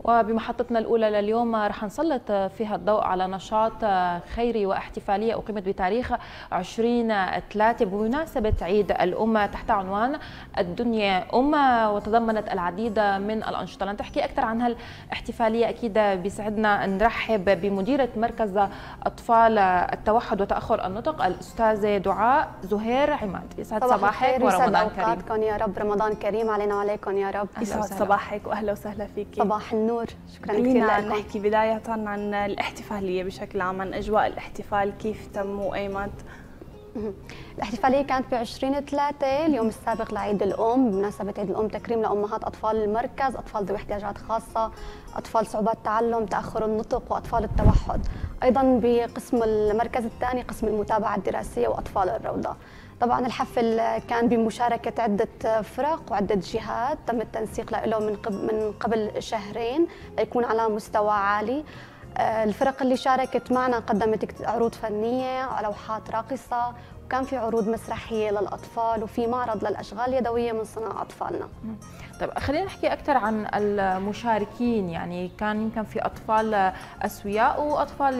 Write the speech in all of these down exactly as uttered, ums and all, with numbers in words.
وبمحطتنا الأولى لليوم رح نسلط فيها الضوء على نشاط خيري واحتفالية أقيمت بتاريخ عشرين ثلاثة بمناسبة عيد الأم تحت عنوان الدنيا أم، وتضمنت العديد من الأنشطة. لنحكي أكثر عن هالاحتفالية أكيد بيسعدنا نرحب بمديرة مركز أطفال التوحد وتأخر النطق الأستاذة دعاء زهير عماد. يسعد صباحك ورمضان كريم. يا رب رمضان كريم علينا وعليكم يا رب. يسعد صباحك واهلا وسهلا فيكي. صباح النور، شكرا كثير لكم. نحكي بداية عن الاحتفالية بشكل عام، عن أجواء الاحتفال كيف تم وأيمت. الاحتفالية كانت ب عشرين ثلاثة اليوم السابق لعيد الأم، بمناسبة عيد الأم تكريم لأمهات أطفال المركز، أطفال ذوي احتياجات خاصة، أطفال صعوبات تعلم، تأخر النطق، وأطفال التوحد. أيضا بقسم المركز الثاني قسم المتابعة الدراسية وأطفال الروضة. طبعا الحفل كان بمشاركة عدة فرق وعدة جهات تم التنسيق له من قبل من قبل شهرين ليكون على مستوى عالي. الفرق اللي شاركت معنا قدمت عروض فنية، لوحات راقصة، وكان في عروض مسرحية للأطفال، وفي معرض للأشغال اليدوية من صنع أطفالنا. طيب خلينا نحكي أكثر عن المشاركين، يعني كان يمكن في أطفال أسوياء وأطفال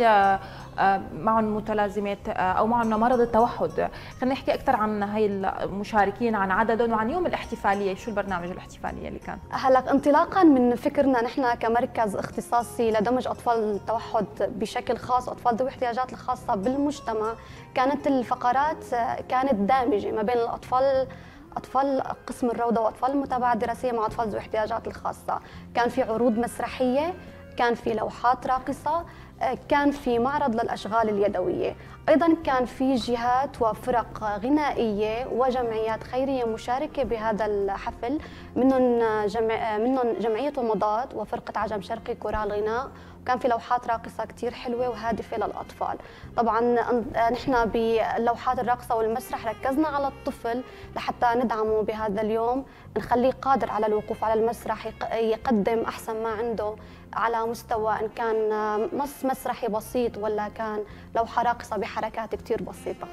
معهم متلازمات أو معهم مرض التوحد. خلينا نحكي أكثر عن هاي المشاركين، عن عددهم وعن يوم الاحتفالية. شو البرنامج الاحتفالية اللي كان؟ هلا انطلاقا من فكرنا نحن كمركز اختصاصي لدمج أطفال التوحد بشكل خاص وأطفال ذوي الاحتياجات الخاصة بالمجتمع، كانت الفقرات كانت دامجة ما بين الأطفال أطفال قسم الروضة وأطفال المتابعة الدراسية مع أطفال ذوي الاحتياجات الخاصة. كان في عروض مسرحية، كان في لوحات راقصة، كان في معرض للأشغال اليدوية. أيضا كان في جهات وفرق غنائية وجمعيات خيرية مشاركة بهذا الحفل، منهم جمع منهم جمعية ومضات وفرقة عجم شرقي كورال غناء، وكان في لوحات راقصة كتير حلوة وهادفة للأطفال. طبعا نحن باللوحات الراقصة والمسرح ركزنا على الطفل لحتى ندعمه بهذا اليوم، نخليه قادر على الوقوف على المسرح، يقدم أحسن ما عنده على مستوى إن كان نص مسرحي بسيط ولا كان لوحة راقصة بحركات كتير بسيطة.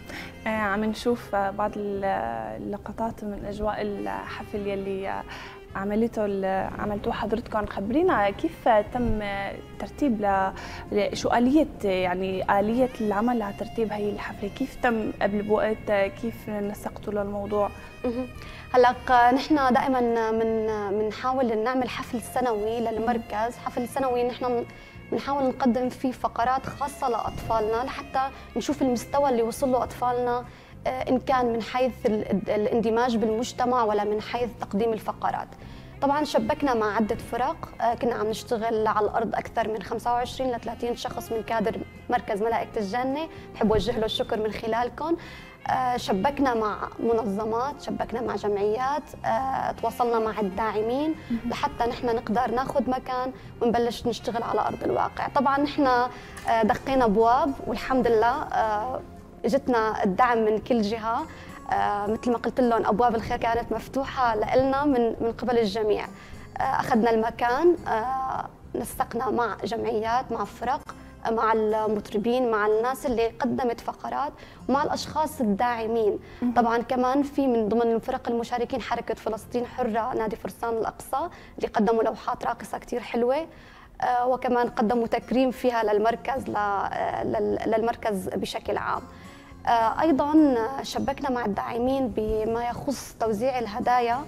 عم نشوف بعض اللقطات من أجواء الحفل يلي عملته عملتوه حضرتكم. خبرينا كيف تم ترتيب ل شو آلية يعني آلية العمل على ترتيب هي الحفلة، كيف تم قبل بوقت، كيف نسقتوا للموضوع؟ هلا نحن دائما من بنحاول نعمل حفل سنوي للمركز، حفل سنوي نحن بنحاول نقدم فيه فقرات خاصة لأطفالنا لحتى نشوف المستوى اللي وصل له أطفالنا، إن كان من حيث الاندماج بالمجتمع ولا من حيث تقديم الفقرات. طبعا شبكنا مع عدة فرق، كنا عم نشتغل على الأرض أكثر من خمسة وعشرين ل ثلاثين شخص من كادر مركز ملائكة الجنة، بحب أوجه له الشكر من خلالكم. شبكنا مع منظمات، شبكنا مع جمعيات، تواصلنا مع الداعمين لحتى نحن نقدر ناخذ مكان ونبلش نشتغل على أرض الواقع. طبعا نحن دقينا أبواب والحمد لله اجتنا الدعم من كل جهة. آه مثل ما قلت لهم أبواب الخير كانت مفتوحة لنا من من قبل الجميع. آه أخذنا المكان، آه نسقنا مع جمعيات، مع فرق، مع المطربين، مع الناس اللي قدمت فقرات، ومع الأشخاص الداعمين. طبعا كمان في من ضمن الفرق المشاركين حركة فلسطين حرة، نادي فرسان الأقصى اللي قدموا لوحات راقصة كتير حلوة، آه وكمان قدموا تكريم فيها للمركز للمركز بشكل عام. أيضاً شبكنا مع الداعمين بما يخص توزيع الهدايا،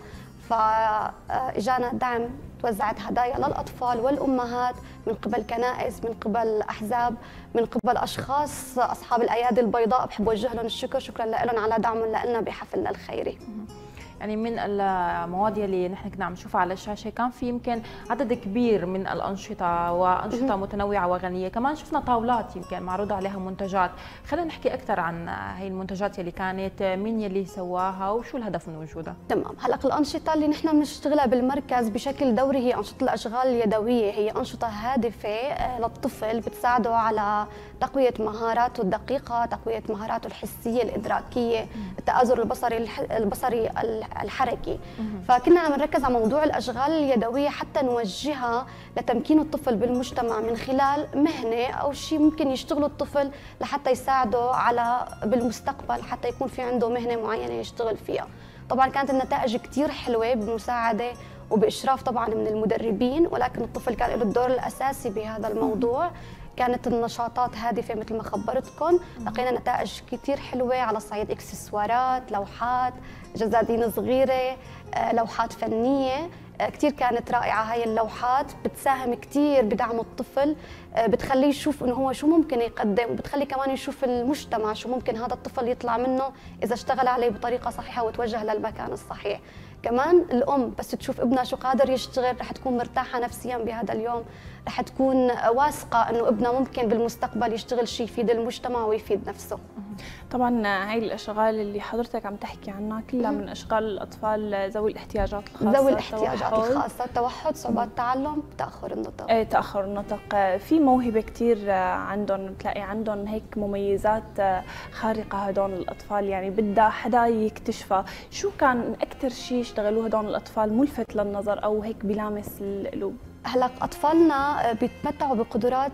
فإجانا دعم، توزعت هدايا للأطفال والأمهات من قبل كنائس، من قبل أحزاب، من قبل أشخاص أصحاب الأيادي البيضاء، بحب أوجه لهم الشكر، شكراً لهم على دعمهم لنا بحفلنا الخيري. يعني من المواضيع اللي نحن كنا عم نشوفها على الشاشه كان في يمكن عدد كبير من الانشطه وانشطه متنوعه وغنيه، كمان شفنا طاولات يمكن معروض عليها منتجات. خلينا نحكي اكثر عن هي المنتجات اللي كانت، مين يلي سواها وشو الهدف من وجودها؟ تمام. هلا الانشطه اللي نحن بنشتغلها بالمركز بشكل دوري هي انشطه الاشغال اليدويه، هي انشطه هادفه للطفل بتساعده على تقويه مهاراته الدقيقه، تقويه مهاراته الحسيه الادراكيه، التآزر البصري البصري الحركي. فكنا عم نركز على موضوع الاشغال اليدويه حتى نوجهها لتمكين الطفل بالمجتمع من خلال مهنه او شيء ممكن يشتغله الطفل لحتى يساعده على بالمستقبل، حتى يكون في عنده مهنه معينه يشتغل فيها. طبعا كانت النتائج كثير حلوه بمساعده وباشراف طبعا من المدربين، ولكن الطفل كان له الدور الاساسي بهذا الموضوع. كانت النشاطات هادفه مثل ما خبرتكم، لقينا نتائج كثير حلوه على صعيد اكسسوارات، لوحات، جزادين صغيره، لوحات فنيه كثير كانت رائعه. هاي اللوحات بتساهم كثير بدعم الطفل، بتخليه يشوف انه هو شو ممكن يقدم، وبتخلي كمان يشوف المجتمع شو ممكن هذا الطفل يطلع منه اذا اشتغل عليه بطريقه صحيحه وتوجه للمكان الصحيح. كمان الام بس تشوف ابنها شو قادر يشتغل رح تكون مرتاحه نفسيا بهذا اليوم، رح تكون واثقه انه ابنها ممكن بالمستقبل يشتغل شيء يفيد المجتمع ويفيد نفسه. طبعا هاي الاشغال اللي حضرتك عم تحكي عنها كلها من اشغال الاطفال ذوي الاحتياجات الخاصه. ذوي الاحتياجات الخاصه، توحد، صعوبات تعلم، تاخر النطق. ايه تاخر النطق. في موهبه كثير عندهم، بتلاقي عندهم هيك مميزات خارقه هدول الاطفال، يعني بدها حدا يكتشفها. شو كان اكثر شيء اشتغلوه هدول الاطفال ملفت للنظر او هيك بلامس القلوب؟ هلا اطفالنا بيتمتعوا بقدرات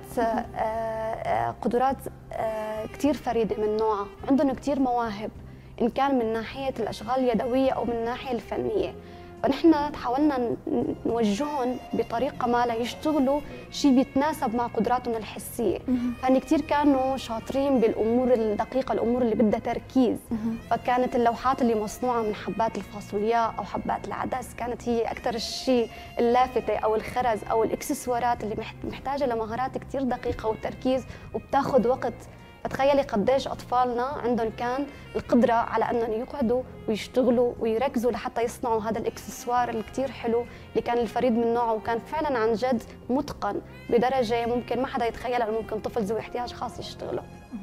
قدرات كثير فريده من نوعها، عندهم كثير مواهب ان كان من ناحيه الاشغال اليدويه او من الناحيه الفنيه، فنحن حاولنا نوجههم بطريقه ما ليشتغلوا شيء بيتناسب مع قدراتهم الحسيه. فهن كثير كانوا شاطرين بالامور الدقيقه، الامور اللي بدها تركيز. فكانت اللوحات اللي مصنوعه من حبات الفاصوليا او حبات العدس كانت هي اكثر الشيء اللافته، او الخرز او الاكسسوارات اللي محتاجه لمهارات كثير دقيقه وتركيز وبتاخذ وقت. فتخيلي قديش اطفالنا عندهم كان القدره على انهم يقعدوا ويشتغلوا ويركزوا لحتى يصنعوا هذا الاكسسوار الكثير حلو اللي كان الفريد من نوعه، وكان فعلا عن جد متقن بدرجه ممكن ما حدا يتخيل انه ممكن طفل ذوي احتياج خاص يشتغله.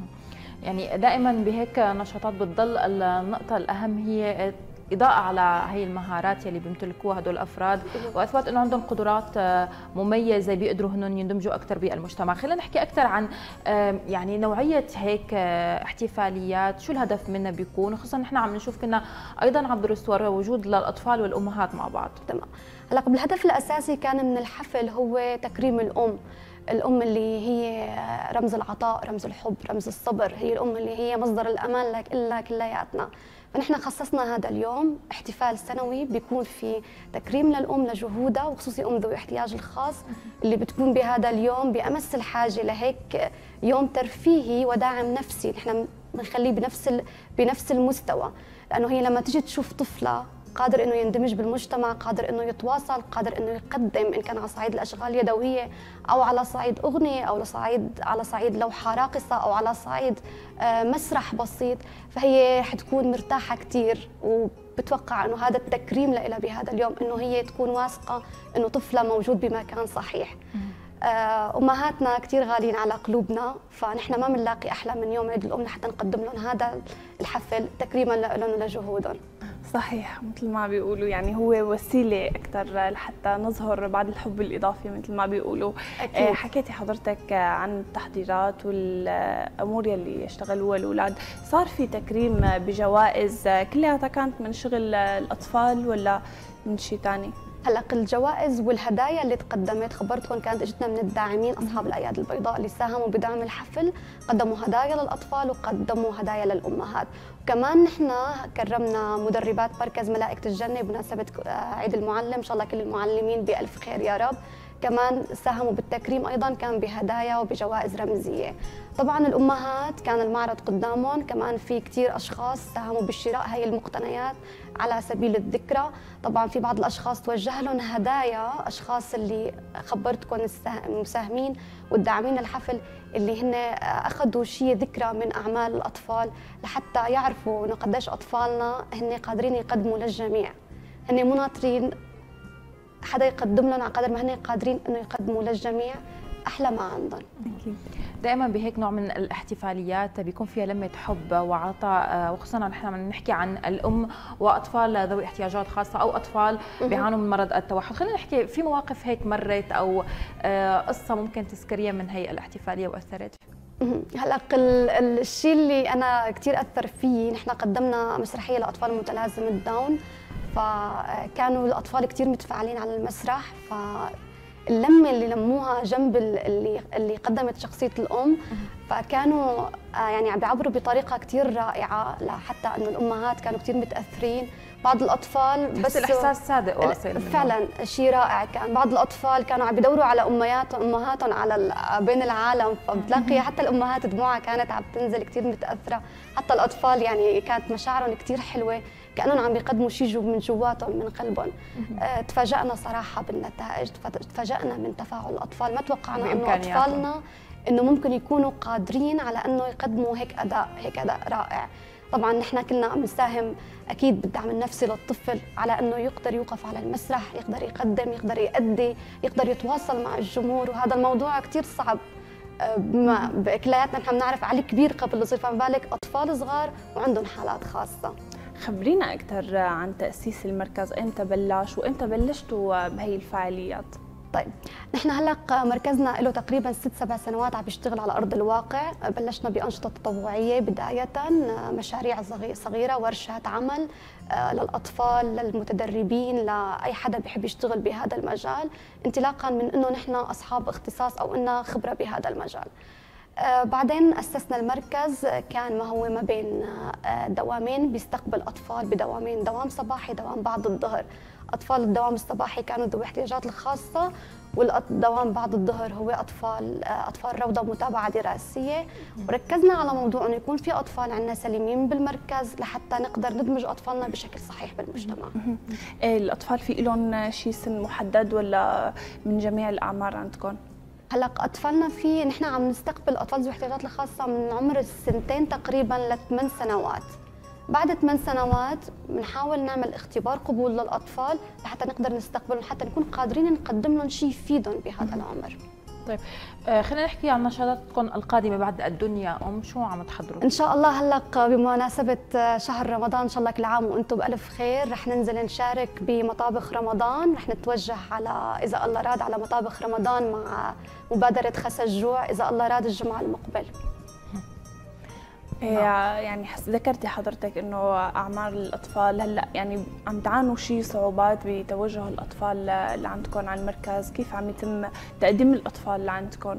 يعني دائما بهيك نشاطات بتضل النقطه الاهم هي إضاءة على هي المهارات يلي بيمتلكوها هدول الأفراد، وأثبت أنه عندهم قدرات مميزة بيقدروا هنن يندمجوا أكثر بالمجتمع. خلينا نحكي أكثر عن يعني نوعية هيك احتفاليات، شو الهدف منها بيكون، خصوصا نحن عم نشوف كنا أيضا عم درس وجود للأطفال والأمهات مع بعض. تمام. هلا الهدف الأساسي كان من الحفل هو تكريم الأم. الأم اللي هي رمز العطاء، رمز الحب، رمز الصبر، هي الأم اللي هي مصدر الأمان لنا كلياتنا. فنحن خصصنا هذا اليوم احتفال سنوي بيكون في تكريم للأم لجهودها، وخصوصي أم ذوي الاحتياج الخاص اللي بتكون بهذا اليوم بأمس الحاجة لهيك يوم ترفيهي وداعم نفسي. نحن بنخليه بنفس بنفس المستوى، لأنه هي لما تيجي تشوف طفلة قادر انه يندمج بالمجتمع، قادر انه يتواصل، قادر انه يقدم ان كان على صعيد الاشغال اليدويه او على صعيد اغنيه او على صعيد على صعيد لوحه راقصه او على صعيد مسرح بسيط، فهي رح تكون مرتاحه كثير. وبتوقع انه هذا التكريم لها بهذا اليوم، انه هي تكون واثقه انه طفلها موجود بمكان صحيح. امهاتنا كثير غاليين على قلوبنا، فنحن ما بنلاقي احلى من يوم عيد الام لحتى نقدم لهم هذا الحفل تكريما لهم ولجهودهم. صحيح، مثل ما بيقولوا يعني هو وسيله اكثر لحتى نظهر بعد الحب الاضافي مثل ما بيقولوا. أكيد. حكيتي حضرتك عن التحضيرات والامور يلي اشتغلوها الاولاد، صار في تكريم بجوائز كلها كانت من شغل الاطفال ولا من شيء ثاني؟ هلا الجوائز والهدايا اللي تقدمت خبرتكم كانت اجتنا من الداعمين اصحاب الايادي البيضاء اللي ساهموا بدعم الحفل، قدموا هدايا للاطفال وقدموا هدايا للامهات. وكمان نحن كرمنا مدربات مركز ملائكه الجنه بمناسبه عيد المعلم، ان شاء الله كل المعلمين بالف خير يا رب. كمان ساهموا بالتكريم ايضا كان بهدايا وبجوائز رمزيه. طبعا الامهات كان المعرض قدامهم، كمان في كثير اشخاص ساهموا بشراء هي المقتنيات على سبيل الذكرى. طبعا في بعض الاشخاص توجه لهم هدايا، اشخاص اللي خبرتكم المساهمين والداعمين الحفل اللي هن اخذوا شيء ذكرى من اعمال الاطفال لحتى يعرفوا انه قديش اطفالنا هن قادرين يقدموا للجميع، هن مو ناطرين حدا يقدم لهم على قدر ما هن قادرين انه يقدموا للجميع احلى ما عندهم. اكيد. دائما بهيك نوع من الاحتفاليات بيكون فيها لمه حب وعطاء، وخصوصا نحن عم نحكي عن الام واطفال ذوي احتياجات خاصه او اطفال بيعانوا من مرض التوحد. خلينا نحكي في مواقف هيك مرت او قصه ممكن تذكريها من هي الاحتفاليه واثرت فيها. هلا الشيء اللي انا كثير اثر فيي، نحن قدمنا مسرحيه لاطفال متلازم الداون، فكانوا الاطفال كثير متفاعلين على المسرح، فاللمه اللي لموها جنب اللي اللي قدمت شخصيه الام، فكانوا يعني عم بيعبروا بطريقه كثير رائعه، لحتى انه الامهات كانوا كثير متاثرين بعض الاطفال بس الاحساس صادق واصل فعلا شيء رائع كان. بعض الاطفال كانوا عم يدوروا على امهاتهم امهاتهم على بين العالم، فبتلاقي حتى الامهات دموعها كانت عم تنزل كثير متاثره، حتى الاطفال يعني كانت مشاعرهم كثير حلوه، كانهم عم يقدموا شيء من جواتهم من قلبهم. اه تفاجئنا صراحه بالنتائج، تفاجئنا من تفاعل الاطفال، ما توقعنا انه اطفالنا انه ممكن يكونوا قادرين على انه يقدموا هيك اداء هيك اداء رائع. طبعا نحن كلنا عم نساهم اكيد بالدعم النفسي للطفل على انه يقدر يوقف على المسرح، يقدر يقدم، يقدر يأدي، يقدر يتواصل مع الجمهور، وهذا الموضوع كثير صعب. بكلياتنا نحن بنعرف علي كبير قبل يصير، فما بالك اطفال صغار وعندهم حالات خاصه. خبرينا اكثر عن تأسيس المركز، امتى بلش وامتى بلشتوا بهي الفعاليات؟ طيب نحن هلا مركزنا له تقريبا ست سبع سنوات عم بيشتغل على ارض الواقع. بلشنا بانشطه تطوعيه بدايه، مشاريع صغيره، ورشات عمل للاطفال، للمتدربين، لاي حدا بيحب يشتغل بهذا المجال، انطلاقا من انه نحن اصحاب اختصاص او إننا خبره بهذا المجال. بعدين اسسنا المركز، كان ما هو ما بين دوامين، بيستقبل اطفال بدوامين، دوام صباحي دوام بعد الظهر. اطفال الدوام الصباحي كانوا ذوي الاحتياجات الخاصه، والدوام بعد الظهر هو اطفال اطفال روضه متابعه دراسيه. وركزنا على موضوع انه يكون في اطفال عندنا سليمين بالمركز لحتى نقدر ندمج اطفالنا بشكل صحيح بالمجتمع. الاطفال في لهم شيء سن محدد ولا من جميع الاعمار عندكم؟ هلا اطفالنا في نحن عم نستقبل اطفال ذوي الاحتياجات الخاصه من عمر السنتين تقريبا لثمان سنوات. بعد ثمان سنوات بنحاول نعمل اختبار قبول للاطفال لحتى نقدر نستقبلهم، حتى نكون قادرين نقدم لهم شيء يفيدهم بهذا العمر. طيب آه خلينا نحكي عن نشاطاتكم القادمه بعد الدنيا ام، شو عم تحضروا؟ ان شاء الله هلا بمناسبه شهر رمضان ان شاء الله كل عام وانتم بالف خير، رح ننزل نشارك بمطابخ رمضان، رح نتوجه على اذا الله راد على مطابخ رمضان مع مبادره خس الجوع اذا الله راد الجمعه المقبل. يعني ذكرتي حضرتك انه اعمار الاطفال هلا يعني عم تعانوا شيء صعوبات بتوجه الاطفال اللي عندكم على المركز، كيف عم يتم تقديم الاطفال اللي عندكم؟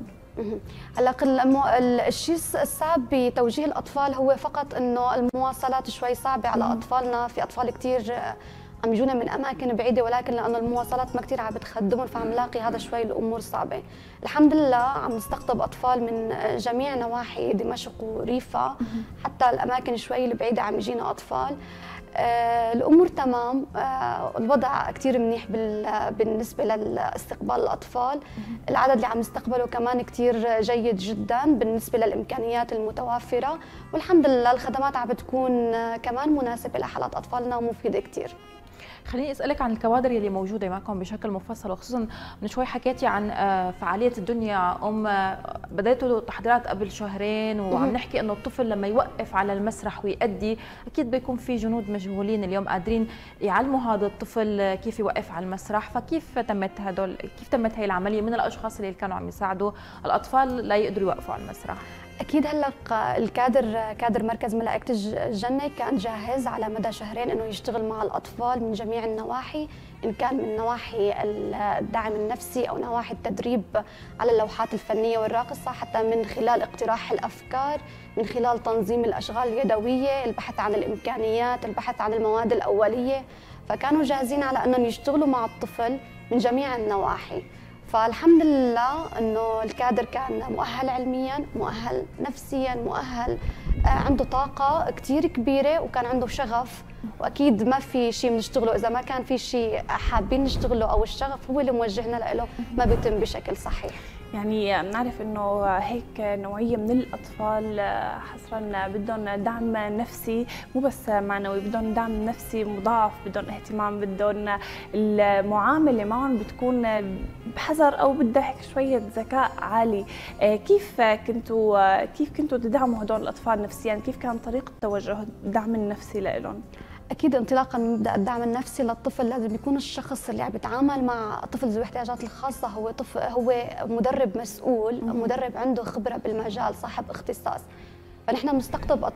هلا الشيء الصعب بتوجيه الاطفال هو فقط انه المواصلات شوي صعبه على اطفالنا، في اطفال كثير عم يجونا من اماكن بعيده، ولكن لانه المواصلات ما كثير عم بتخدمهم فعم نلاقي هذا شوي الامور صعبه. الحمد لله عم نستقطب اطفال من جميع نواحي دمشق وريفا، حتى الاماكن شوي البعيده عم يجينا اطفال. آه الامور تمام، آه الوضع كثير منيح بالنسبه لاستقبال الاطفال. العدد اللي عم نستقبله كمان كثير جيد جدا بالنسبه للامكانيات المتوفره، والحمد لله الخدمات عم بتكون كمان مناسبه لحالات اطفالنا ومفيده كثير. خليني اسالك عن الكوادر اللي موجوده معكم بشكل مفصل، وخصوصا من شوي حكيتي عن فعاليه الدنيا ام، بديتوا تحضيرات قبل شهرين وعم نحكي انه الطفل لما يوقف على المسرح ويأدي اكيد بيكون في جنود مجهولين اليوم قادرين يعلموا هذا الطفل كيف يوقف على المسرح، فكيف تمت هدول كيف تمت هي العمليه من الاشخاص اللي كانوا عم يساعدوا الاطفال لا يقدروا يوقفوا على المسرح؟ اكيد هلا الكادر كادر مركز ملائكه الجنه كان جاهز على مدى شهرين انه يشتغل مع الاطفال من جميع النواحي، ان كان من نواحي الدعم النفسي او نواحي التدريب على اللوحات الفنيه والراقصه، حتى من خلال اقتراح الافكار، من خلال تنظيم الاشغال اليدويه، البحث عن الامكانيات، البحث عن المواد الاوليه، فكانوا جاهزين على انهم يشتغلوا مع الطفل من جميع النواحي. فالحمد لله انه الكادر كان مؤهل علميا، مؤهل نفسيا، مؤهل عنده طاقه كثير كبيره وكان عنده شغف، واكيد ما في شيء بنشتغله اذا ما كان في شيء حابين نشتغله او الشغف هو اللي موجهنا له ما بيتم بشكل صحيح. يعني بنعرف انه هيك نوعيه من الاطفال حصرا بدهم دعم نفسي مو بس معنوي، بدهم دعم نفسي مضاعف، بدهم اهتمام، بدهم المعامله معهم بتكون بحذر او بدها هيك شويه ذكاء عالي. كيف كنتوا كيف كنتوا تدعموا هدول الاطفال نفسيا؟ كيف كان طريقه توجه الدعم النفسي لهم؟ اكيد انطلاقا من مبدا الدعم النفسي للطفل لازم يكون الشخص اللي عم بيتعامل مع الطفل ذوي الاحتياجات الخاصه هو طفل هو مدرب مسؤول، مدرب عنده خبره بالمجال، صاحب اختصاص. فنحن بنستقطب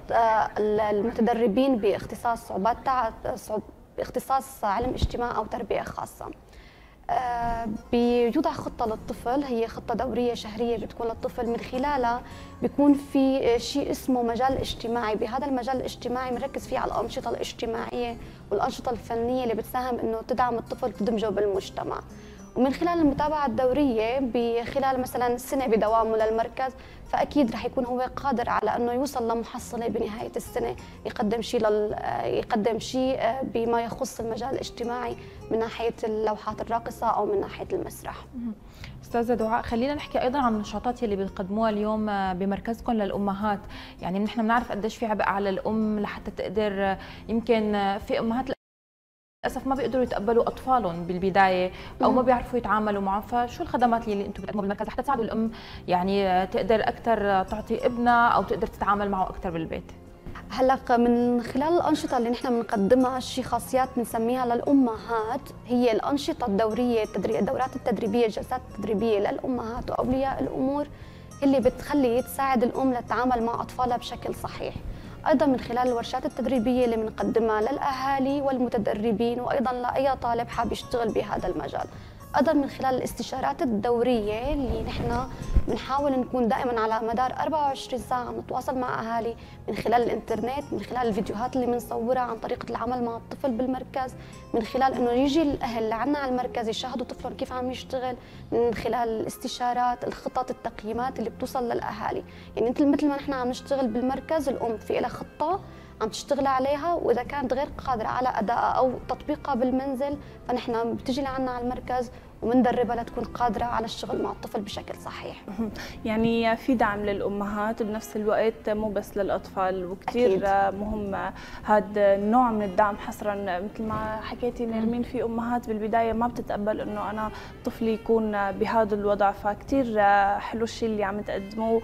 المتدربين باختصاص صعوبات باختصاص علم اجتماع او تربيه خاصه. آه، بيوضع خطة للطفل، هي خطة دورية شهرية بتكون للطفل، من خلالها بيكون في شيء اسمه مجال اجتماعي. بهذا المجال الاجتماعي بنركز فيه على الأنشطة الاجتماعية والأنشطة الفنية اللي بتساهم إنه تدعم الطفل وتدمجه بالمجتمع. ومن خلال المتابعة الدورية بخلال مثلا سنة بدوامه للمركز، فأكيد رح يكون هو قادر على أنه يوصل لمحصلة بنهاية السنة يقدم شيء لل... يقدم شيء بما يخص المجال الاجتماعي من ناحية اللوحات الراقصة أو من ناحية المسرح. استاذه دعاء، خلينا نحكي ايضا عن النشاطات اللي بتقدموها اليوم بمركزكم للامهات. يعني نحن بنعرف قديش في عبء على الام لحتى تقدر، يمكن في امهات للاسف ما بيقدروا يتقبلوا اطفالهم بالبدايه او ما بيعرفوا يتعاملوا معه، فشو الخدمات اللي انتم بتقدموها بالمركز لحتى تساعدوا الام يعني تقدر اكثر تعطي ابنها او تقدر تتعامل معه اكثر بالبيت؟ هلا من خلال الأنشطة اللي نحن بنقدمها، شي خاصيات بنسميها للأمهات، هي الأنشطة الدورية التدريبية، الدورات التدريبية، الجلسات التدريبية للأمهات وأولياء الأمور اللي بتخلي تساعد الأم للتعامل مع أطفالها بشكل صحيح. أيضا من خلال الورشات التدريبية اللي بنقدمها للأهالي والمتدربين وأيضا لأي طالب حاب يشتغل بهذا المجال. أيضا من خلال الاستشارات الدورية اللي نحن بنحاول نكون دائما على مدار أربعة وعشرين ساعة نتواصل مع أهالي من خلال الإنترنت، من خلال الفيديوهات اللي بنصورها عن طريقة العمل مع الطفل بالمركز، من خلال إنه يجي الأهل لعنا على المركز يشاهدوا طفلهم كيف عم يشتغل، من خلال الاستشارات، الخطط، التقييمات اللي بتوصل للأهالي. يعني مثل مثل ما نحن عم نشتغل بالمركز، الأم في لها خطة عم تشتغل عليها، واذا كانت غير قادره على ادائها او تطبيقها بالمنزل فنحن بتجي لعنا على المركز ومندربها لتكون قادره على الشغل مع الطفل بشكل صحيح. يعني في دعم للامهات بنفس الوقت مو بس للاطفال، وكثير مهم هذا النوع من الدعم حصرا. مثل ما حكيتي نرمين، في امهات بالبدايه ما بتتقبل انه انا طفلي يكون بهذا الوضع، فكثير حلو الشيء اللي عم تقدموه.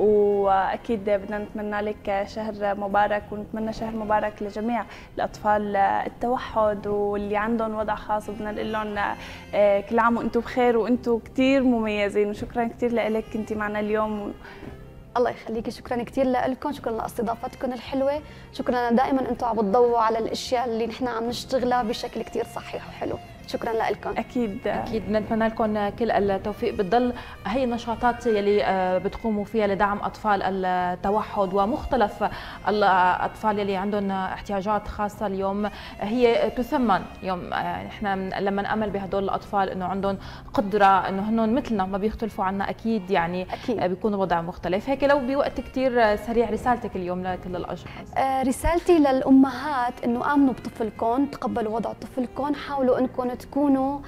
واكيد بدنا نتمنى لك شهر مبارك، ونتمنى شهر مبارك لجميع الاطفال التوحد واللي عندهم وضع خاص، وبدنا نقول لهم كل عام وانتم بخير وانتم كثير مميزين. وشكرا كثير لك كنتي معنا اليوم. الله يخليكي، شكرا كثير لكم، شكرا لاستضافتكم الحلوه، شكرا دائما انتم عم بتضووا على الاشياء اللي نحن عم نشتغلها بشكل كثير صحيح وحلو. شكرا لكم. اكيد اكيد بنتمنى لكم كل التوفيق. بتضل هي النشاطات يلي بتقوموا فيها لدعم اطفال التوحد ومختلف الاطفال يلي عندهم احتياجات خاصه اليوم هي تثمن. اليوم احنا لما نامل بهدول الاطفال انه عندهم قدره انه هن مثلنا ما بيختلفوا عنا، اكيد يعني أكيد. بيكون الوضع مختلف. هيك لو بوقت كثير سريع رسالتك اليوم لكل الاشخاص؟ رسالتي للامهات انه امنوا بطفلكم، تقبلوا وضع طفلكم، حاولوا انكم تكونوا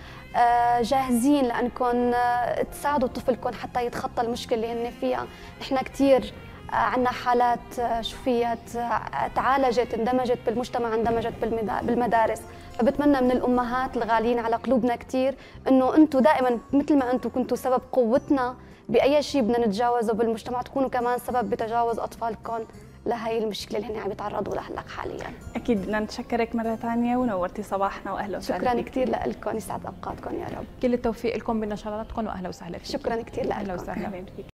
جاهزين لانكم تساعدوا طفلكم حتى يتخطى المشكله اللي هن فيها. نحن كثير عندنا حالات شو فيها تعالجت، اندمجت بالمجتمع، اندمجت بالمدارس. فبتمنى من الامهات الغاليين على قلوبنا كثير انه انتم دائما مثل ما انتم كنتوا سبب قوتنا باي شيء بدنا نتجاوزه بالمجتمع، تكونوا كمان سبب بتجاوز اطفالكم لهي المشكله اللي هن عم يتعرضوا لها هلا حاليا. اكيد بدنا نتشكرك مره ثانيه ونورتي صباحنا واهلا وسهلا. شكرا كثير لكم، يسعد اوقاتكم يا رب. كل التوفيق لكم بنشاطاتكم واهلا وسهلا فيك. شكرا كثير لكم. اهلا وسهلا فيك.